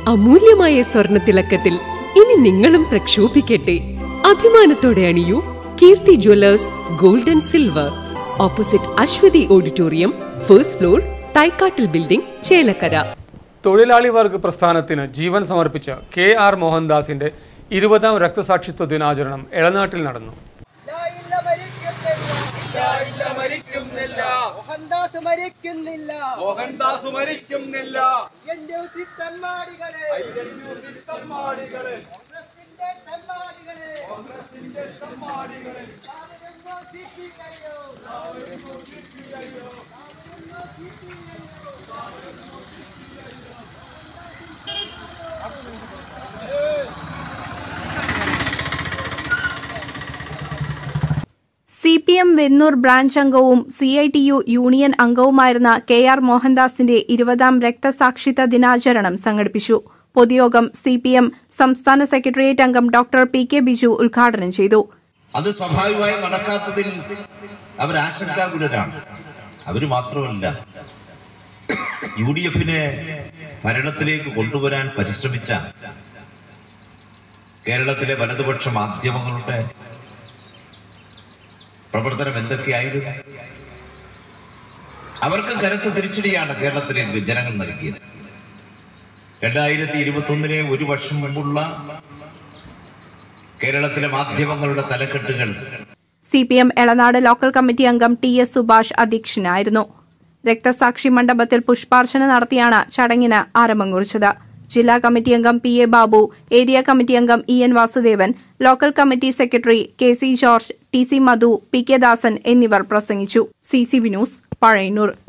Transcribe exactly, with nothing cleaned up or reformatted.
അമൂല്യമായ സ്വർണ്ണ തിളക്കത്തിൽ ഇനി നിങ്ങളും പ്രക്ഷോഭിക്കട്ടെ. അഭിമാനത്തോടെ അണിയൂ Keerthi Jewellers gold and silver, opposite Ashwathi auditorium, first floor, തൈക്കാട്ടിൽ ബിൽഡിംഗ്, ചേലക്കര. തൊഴിലാളി വർഗ പ്രസ്ഥാനത്തിന് ജീവൻ സമർപ്പിച്ച കെ ആർ മോഹൻദാസിന്റെ ഇരുപതാം രക്തസാക്ഷിത്വ ദിനാചരണം എളനാട്ടിൽ നടന്നു. C P M Vennur branch അംഗവും C I T U union അംഗവുമായിരുന്ന കെ ആർ മോഹൻദാസിന്റെ ഇരുപതാം രക്തസാക്ഷിത്വ ദിനാചരണം സംഘടിപ്പിച്ചു. പൊതുയോഗം സി പി എം സംസ്ഥാന സെക്രട്ടേറിയറ്റ് അംഗം ഡോക്ടർ പി കെ ബിജു ഉദ്ഘാടനം ചെയ്തു. അത് സ്വാഭാവികമായി നടക്കാത്തതിൽ അവർ ആശങ്കാകുലരാണ്. അവർ മാത്രമല്ല, യു ഡി എഫിനെ ഭരണത്തിലേക്ക് കൊണ്ടുവരാൻ പരിശ്രമിച്ച കേരളത്തിലെ വലതുപക്ഷ മാധ്യമങ്ങളുടെ പ്രവർത്തനം എന്തൊക്കെയായിരുന്നു? അവർക്ക് കരുത്ത തിരിച്ചടിയാണ് കേരളത്തിലേക്ക് ജനങ്ങൾ നൽകിയത്. രണ്ടായിരത്തി ഇരുപത്തി ഒന്നിലെ ഒരു വർഷം മുമ്പുള്ള കേരളത്തിലെ മാധ്യമങ്ങളുടെ തലക്കെട്ടുകൾ. C P M Elanad local committee അംഗം ടി എസ് സുഭാഷ് അധ്യക്ഷനായിരുന്നു. രക്തസാക്ഷി മണ്ഡപത്തിൽ പുഷ്പാർച്ചന നടത്തിയാണ് ചടങ്ങിന് ആരംഭം കുറിച്ചത്. ജില്ലാ കമ്മിറ്റി അംഗം P A Babu, area committee അംഗം E N Vasudevan, local committee secretary K C George, T C Madhu, P K Dasan എന്നിവർ പ്രസംഗിച്ചു. C C V news, Pazhayannur.